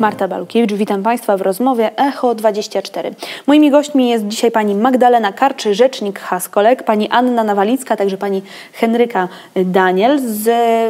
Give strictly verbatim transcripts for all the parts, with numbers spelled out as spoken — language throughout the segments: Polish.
Marta Balukiewicz, witam Państwa w rozmowie Echo dwadzieścia cztery. Moimi gośćmi jest dzisiaj pani Magdalena Karczy, rzecznik Haskolek, pani Anna Nawalicka, także pani Henryka Daniel z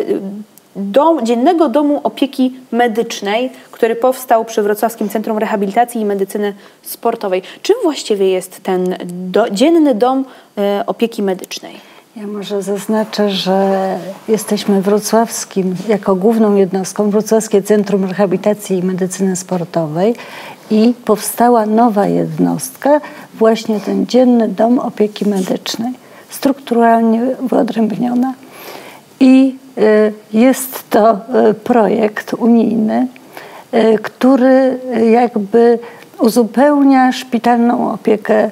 dom, Dziennego Domu Opieki Medycznej, który powstał przy Wrocławskim Centrum Rehabilitacji i Medycyny Sportowej. Czym właściwie jest ten do, Dzienny Dom e, Opieki Medycznej? Ja może zaznaczę, że jesteśmy wrocławskim, jako główną jednostką, Wrocławskie Centrum Rehabilitacji i Medycyny Sportowej i powstała nowa jednostka, właśnie ten Dzienny Dom Opieki Medycznej, strukturalnie wyodrębniona. I y, jest to y, projekt unijny, y, który jakby uzupełnia szpitalną opiekę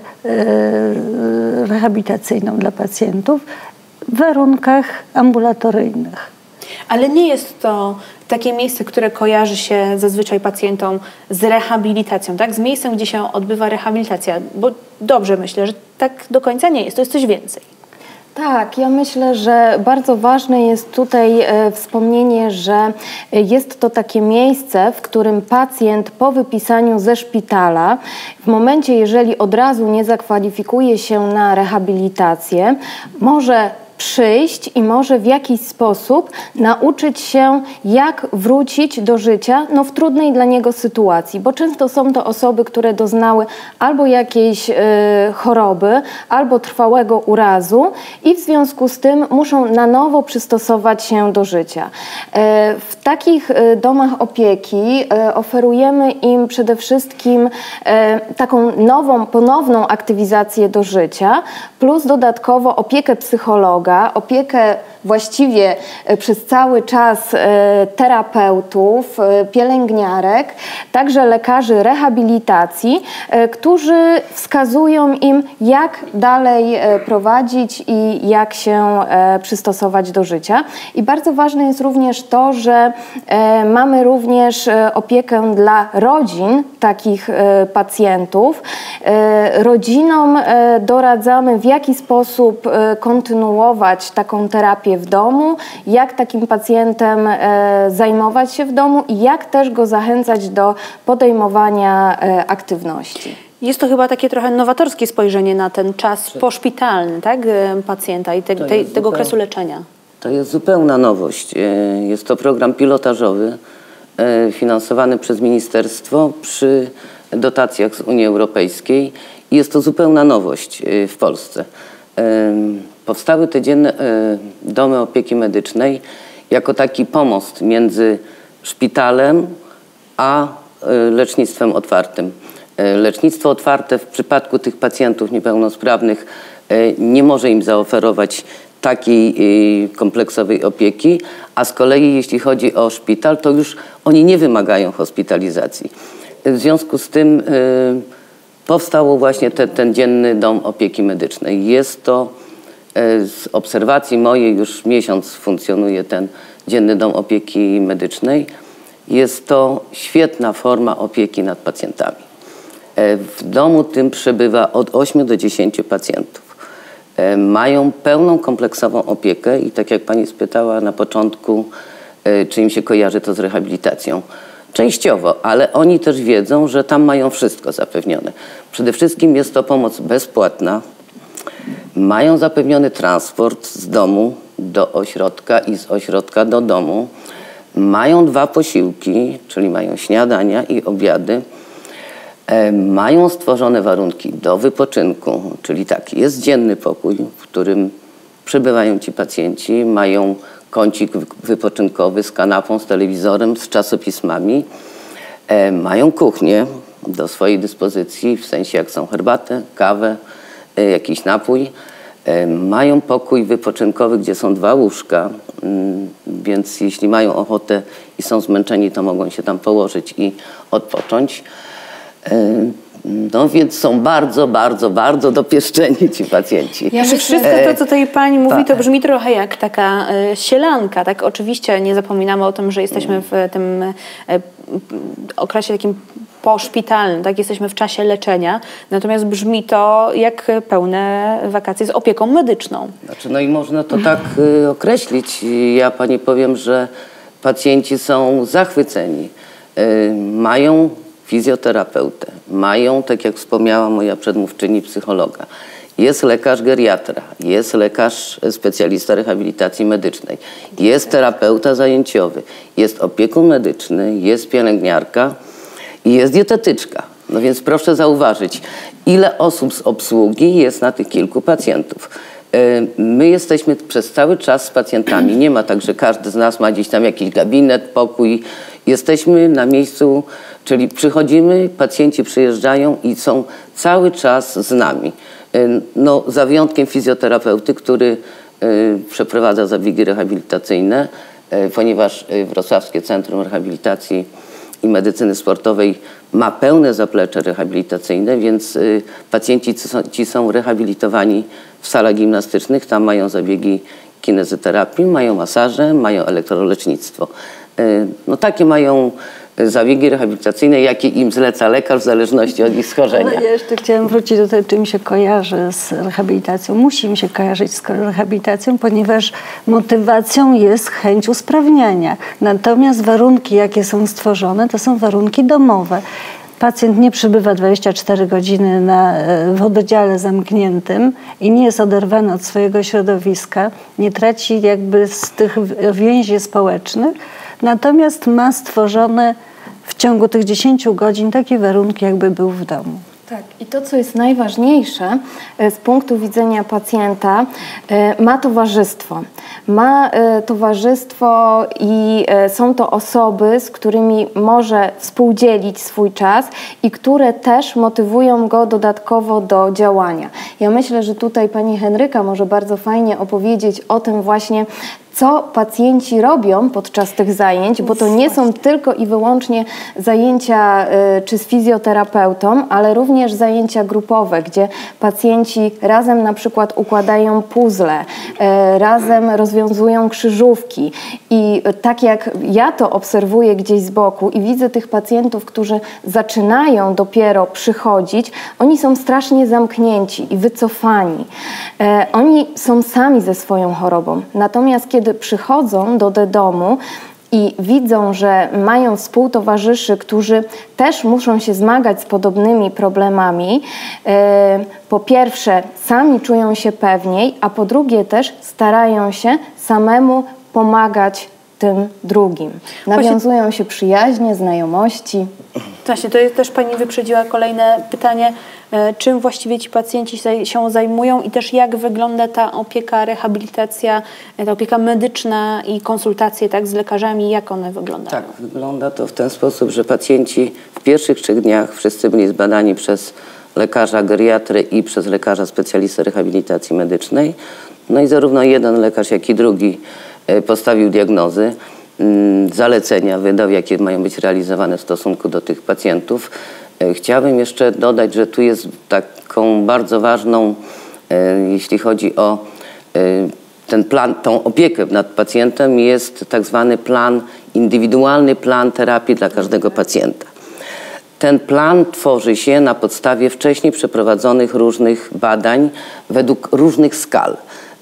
y, rehabilitacyjną dla pacjentów w warunkach ambulatoryjnych. Ale nie jest to takie miejsce, które kojarzy się zazwyczaj pacjentom z rehabilitacją, tak? Z miejscem, gdzie się odbywa rehabilitacja, bo dobrze myślę, że tak do końca nie jest, to jest coś więcej. Tak, ja myślę, że bardzo ważne jest tutaj e, wspomnienie, że jest to takie miejsce, w którym pacjent po wypisaniu ze szpitala, w momencie, jeżeli od razu nie zakwalifikuje się na rehabilitację, może przyjść i może w jakiś sposób nauczyć się, jak wrócić do życia no, w trudnej dla niego sytuacji, bo często są to osoby, które doznały albo jakiejś y, choroby, albo trwałego urazu i w związku z tym muszą na nowo przystosować się do życia. Y, w takich y, domach opieki y, oferujemy im przede wszystkim y, taką nową, ponowną aktywizację do życia, plus dodatkowo opiekę psychologa, opiekę właściwie przez cały czas terapeutów, pielęgniarek, także lekarzy rehabilitacji, którzy wskazują im, jak dalej prowadzić i jak się przystosować do życia. I bardzo ważne jest również to, że mamy również opiekę dla rodzin takich pacjentów. Rodzinom doradzamy, w jaki sposób kontynuować taką terapię w domu, jak takim pacjentem e, zajmować się w domu i jak też go zachęcać do podejmowania e, aktywności. Jest to chyba takie trochę nowatorskie spojrzenie na ten czas poszpitalny, tak, pacjenta i te, te, tego zupeł... okresu leczenia. To jest zupełna nowość. Jest to program pilotażowy finansowany przez ministerstwo przy dotacjach z Unii Europejskiej i jest to zupełna nowość w Polsce. Powstały te dzienne domy opieki medycznej jako taki pomost między szpitalem a lecznictwem otwartym. Lecznictwo otwarte w przypadku tych pacjentów niepełnosprawnych nie może im zaoferować takiej kompleksowej opieki, a z kolei jeśli chodzi o szpital, to już oni nie wymagają hospitalizacji. W związku z tym powstało właśnie te, ten Dzienny Dom Opieki Medycznej. Jest to z obserwacji mojej, już miesiąc funkcjonuje ten Dzienny Dom Opieki Medycznej. Jest to świetna forma opieki nad pacjentami. W domu tym przebywa od ośmiu do dziesięciu pacjentów. Mają pełną kompleksową opiekę i tak jak pani spytała na początku, czy im się kojarzy to z rehabilitacją. Częściowo, ale oni też wiedzą, że tam mają wszystko zapewnione. Przede wszystkim jest to pomoc bezpłatna. Mają zapewniony transport z domu do ośrodka i z ośrodka do domu. Mają dwa posiłki, czyli mają śniadania i obiady. E, mają stworzone warunki do wypoczynku, czyli tak, jest dzienny pokój, w którym przebywają ci pacjenci. Mają kącik wypoczynkowy z kanapą, z telewizorem, z czasopismami. E, mają kuchnię do swojej dyspozycji, w sensie jak są herbatę, kawę, e, jakiś napój. E, mają pokój wypoczynkowy, gdzie są dwa łóżka, mm, więc jeśli mają ochotę i są zmęczeni, to mogą się tam położyć i odpocząć. E, No więc są bardzo, bardzo, bardzo dopieszczeni ci pacjenci. Ja wszystko to, co tutaj pani mówi, to brzmi trochę jak taka e, sielanka. Tak? Oczywiście nie zapominamy o tym, że jesteśmy w tym e, okresie takim poszpitalnym, tak? Jesteśmy w czasie leczenia, natomiast brzmi to jak pełne wakacje z opieką medyczną. Znaczy, no i można to tak y, określić. Ja pani powiem, że pacjenci są zachwyceni. mają fizjoterapeutę, mają, tak jak wspomniała moja przedmówczyni, psychologa. Jest lekarz geriatra, jest lekarz specjalista rehabilitacji medycznej, jest terapeuta zajęciowy, jest opiekun medyczny, jest pielęgniarka i jest dietetyczka. No więc proszę zauważyć, ile osób z obsługi jest na tych kilku pacjentów. My jesteśmy przez cały czas z pacjentami. Nie ma tak, że każdy z nas ma gdzieś tam jakiś gabinet, pokój. Jesteśmy na miejscu, czyli przychodzimy, pacjenci przyjeżdżają i są cały czas z nami. No, za wyjątkiem fizjoterapeuty, który przeprowadza zabiegi rehabilitacyjne, ponieważ Wrocławskie Centrum Rehabilitacji i Medycyny Sportowej ma pełne zaplecze rehabilitacyjne, więc pacjenci ci są rehabilitowani w salach gimnastycznych, tam mają zabiegi kinezoterapii, mają masaże, mają elektrolecznictwo. No takie mają zabiegi rehabilitacyjne, jakie im zleca lekarz w zależności od ich schorzenia. Ale ja jeszcze chciałam wrócić do tego, czym się kojarzy z rehabilitacją. Musi mi się kojarzyć z rehabilitacją, ponieważ motywacją jest chęć usprawniania. Natomiast warunki, jakie są stworzone, to są warunki domowe. Pacjent nie przebywa dwadzieścia cztery godziny na, w oddziale zamkniętym i nie jest oderwany od swojego środowiska, nie traci jakby z tych więzi społecznych, natomiast ma stworzone w ciągu tych dziesięciu godzin takie warunki, jakby był w domu. Tak, i to, co jest najważniejsze z punktu widzenia pacjenta, ma towarzystwo. Ma towarzystwo i są to osoby, z którymi może współdzielić swój czas i które też motywują go dodatkowo do działania. Ja myślę, że tutaj pani Henryka może bardzo fajnie opowiedzieć o tym właśnie, co pacjenci robią podczas tych zajęć, bo to nie są tylko i wyłącznie zajęcia y, czy z fizjoterapeutą, ale również zajęcia grupowe, gdzie pacjenci razem na przykład układają puzzle, y, razem rozwiązują krzyżówki i y, tak jak ja to obserwuję gdzieś z boku i widzę tych pacjentów, którzy zaczynają dopiero przychodzić, oni są strasznie zamknięci i wycofani. Y, oni są sami ze swoją chorobą, natomiast kiedy przychodzą do, do domu i widzą, że mają współtowarzyszy, którzy też muszą się zmagać z podobnymi problemami, e, po pierwsze sami czują się pewniej, a po drugie też starają się samemu pomagać tym drugim. Nawiązują się przyjaźnie, znajomości. Właśnie, to jest też pani wyprzedziła kolejne pytanie, czym właściwie ci pacjenci się zajmują i też jak wygląda ta opieka, rehabilitacja, ta opieka medyczna i konsultacje tak, z lekarzami, jak one wyglądają? Tak, wygląda to w ten sposób, że pacjenci w pierwszych trzech dniach wszyscy byli zbadani przez lekarza geriatrę i przez lekarza specjalistę rehabilitacji medycznej. No i zarówno jeden lekarz, jak i drugi postawił diagnozy, zalecenia, wydał, jakie mają być realizowane w stosunku do tych pacjentów. Chciałabym jeszcze dodać, że tu jest taką bardzo ważną, jeśli chodzi o ten plan, tą opiekę nad pacjentem, jest tak zwany plan, indywidualny plan terapii dla każdego pacjenta. Ten plan tworzy się na podstawie wcześniej przeprowadzonych różnych badań według różnych skal.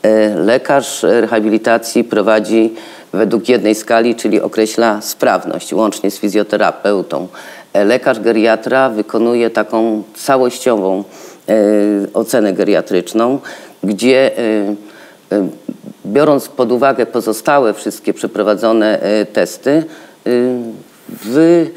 Lekarz rehabilitacji prowadzi według jednej skali, czyli określa sprawność, łącznie z fizjoterapeutą. Lekarz geriatra wykonuje taką całościową e, ocenę geriatryczną, gdzie e, e, biorąc pod uwagę pozostałe wszystkie przeprowadzone e, testy, e, wy,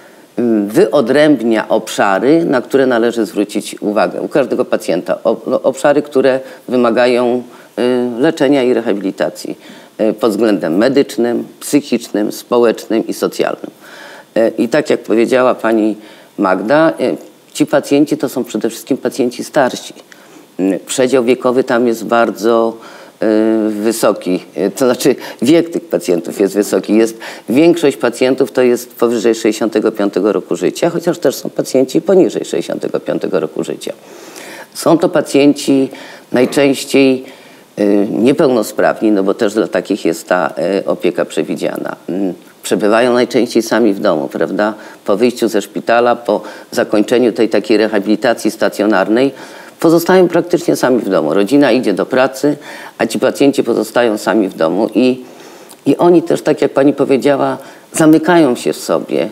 wyodrębnia obszary, na które należy zwrócić uwagę u każdego pacjenta. O, no, obszary, które wymagają e, leczenia i rehabilitacji e, pod względem medycznym, psychicznym, społecznym i socjalnym. I tak jak powiedziała pani Magda, ci pacjenci to są przede wszystkim pacjenci starsi. Przedział wiekowy tam jest bardzo wysoki, to znaczy wiek tych pacjentów jest wysoki. Jest, większość pacjentów to jest powyżej sześćdziesiątego piątego roku życia, chociaż też są pacjenci poniżej sześćdziesiątego piątego roku życia. Są to pacjenci najczęściej niepełnosprawni, no bo też dla takich jest ta opieka przewidziana. Przebywają najczęściej sami w domu, prawda? Po wyjściu ze szpitala, po zakończeniu tej takiej rehabilitacji stacjonarnej, pozostają praktycznie sami w domu. Rodzina idzie do pracy, a ci pacjenci pozostają sami w domu i, i oni też, tak jak pani powiedziała, zamykają się w sobie.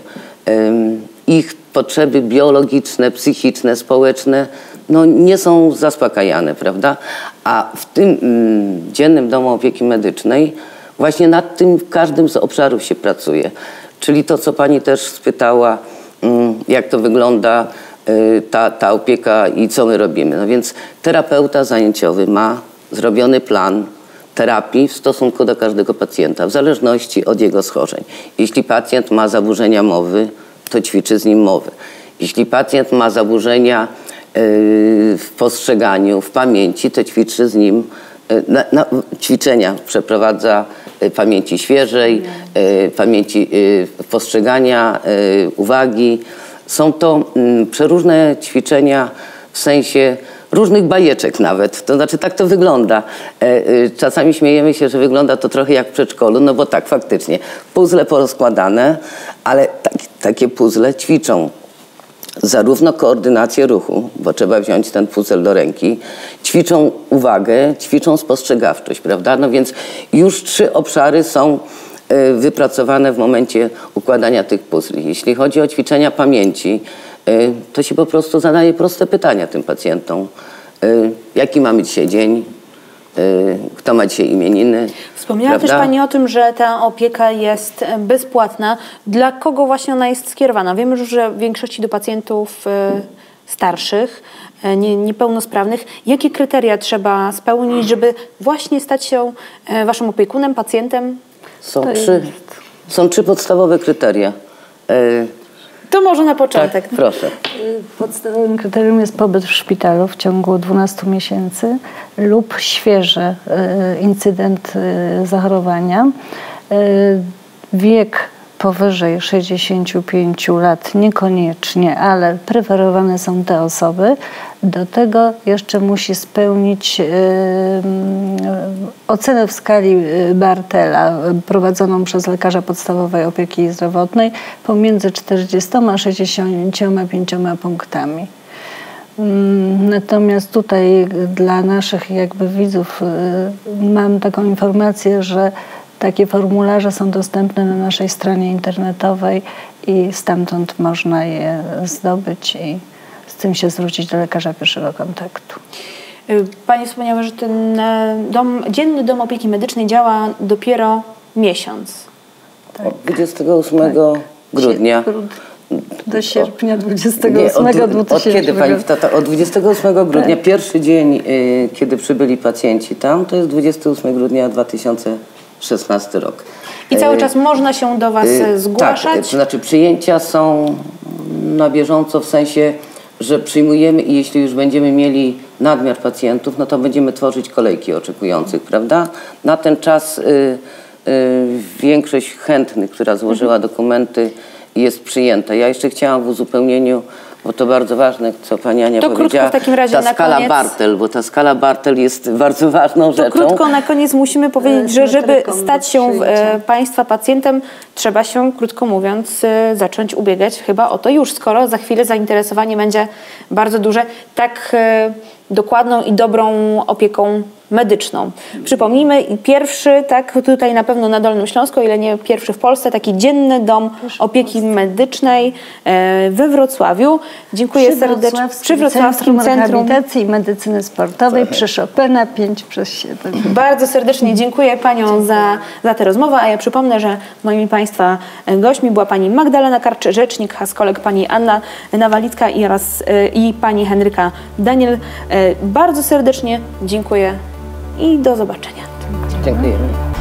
ich potrzeby biologiczne, psychiczne, społeczne no, nie są zaspokajane, prawda? A w tym mm, Dziennym Domu Opieki Medycznej właśnie nad tym w każdym z obszarów się pracuje. Czyli to, co pani też spytała, mm, jak to wygląda y, ta, ta opieka i co my robimy. No więc terapeuta zajęciowy ma zrobiony plan terapii w stosunku do każdego pacjenta, w zależności od jego schorzeń. Jeśli pacjent ma zaburzenia mowy, to ćwiczy z nim mowę. Jeśli pacjent ma zaburzenia w postrzeganiu, w pamięci, to ćwiczy z nim, na, na, ćwiczenia przeprowadza pamięci świeżej, pamięci postrzegania, uwagi. Są to przeróżne ćwiczenia w sensie różnych bajeczek nawet, to znaczy tak to wygląda. Czasami śmiejemy się, że wygląda to trochę jak w przedszkolu, no bo tak faktycznie, puzzle porozkładane, ale tak, takie puzzle ćwiczą zarówno koordynację ruchu, bo trzeba wziąć ten puzzle do ręki, ćwiczą uwagę, ćwiczą spostrzegawczość, prawda? No więc już trzy obszary są wypracowane w momencie układania tych puzli. Jeśli chodzi o ćwiczenia pamięci, to się po prostu zadaje proste pytania tym pacjentom. Jaki mamy dzisiaj dzień? Kto ma dzisiaj imieniny? Wspomniała prawda? też pani o tym, że ta opieka jest bezpłatna. Dla kogo właśnie ona jest skierowana? Wiemy już, że w większości do pacjentów starszych, nie, niepełnosprawnych. Jakie kryteria trzeba spełnić, żeby właśnie stać się waszym opiekunem, pacjentem? Są, trzy, są trzy podstawowe kryteria. To może na początek. Tak, proszę. Podstawowym kryterium jest pobyt w szpitalu w ciągu dwunastu miesięcy lub świeży incydent zachorowania. Wiek powyżej sześćdziesięciu pięciu lat niekoniecznie, ale preferowane są te osoby. Do tego jeszcze musi spełnić yy, ocenę w skali Bartela prowadzoną przez lekarza podstawowej opieki zdrowotnej pomiędzy czterdziestoma a sześćdziesięcioma pięcioma punktami. Natomiast tutaj dla naszych jakby widzów yy, mam taką informację, że takie formularze są dostępne na naszej stronie internetowej i stamtąd można je zdobyć i z tym się zwrócić do lekarza pierwszego kontaktu. Pani wspomniała, że ten dom, Dzienny Dom Opieki Medycznej działa dopiero miesiąc. Tak. Od dwudziestego ósmego tak. grudnia. Do sierpnia dwudziestego ósmego Nie, od, od kiedy pani wtata? Od dwudziestego ósmego grudnia, tak. Pierwszy dzień, y, kiedy przybyli pacjenci tam, to jest dwudziestego ósmego grudnia dwa tysiące szesnasty rok. I cały czas można się do was y, zgłaszać? Tak, to znaczy przyjęcia są na bieżąco w sensie, że przyjmujemy i jeśli już będziemy mieli nadmiar pacjentów, no to będziemy tworzyć kolejki oczekujących, prawda? Na ten czas y, y, większość chętnych, która złożyła dokumenty, jest przyjęta. Ja jeszcze chciałam w uzupełnieniu, bo to bardzo ważne, co pani Ania to powiedziała, krótko w takim razie ta na skala koniec. Bartel, bo ta skala Bartel jest bardzo ważną to rzeczą. Krótko na koniec musimy powiedzieć, że żeby stać się e, państwa pacjentem, trzeba się, krótko mówiąc, e, zacząć ubiegać chyba o to już, skoro za chwilę zainteresowanie będzie bardzo duże tak e, dokładną i dobrą opieką medyczną. Przypomnijmy, pierwszy, tak, tutaj na pewno na Dolnym Śląsku, o ile nie pierwszy w Polsce, taki Dzienny Dom Opieki Medycznej e, we Wrocławiu. Dziękuję przy serdecznie. Przy Wrocławskim Centrum Rehabilitacji i Medycyny Sportowej przy Chopina pięć przez siedem. Bardzo serdecznie dziękuję paniom za, za tę rozmowę, a ja przypomnę, że moimi państwa gośćmi była pani Magdalena Karczy, rzecznik Haskolek, pani Anna Nawalicka i, oraz, i pani Henryka Daniel. Bardzo serdecznie dziękuję i do zobaczenia. Dziękujemy.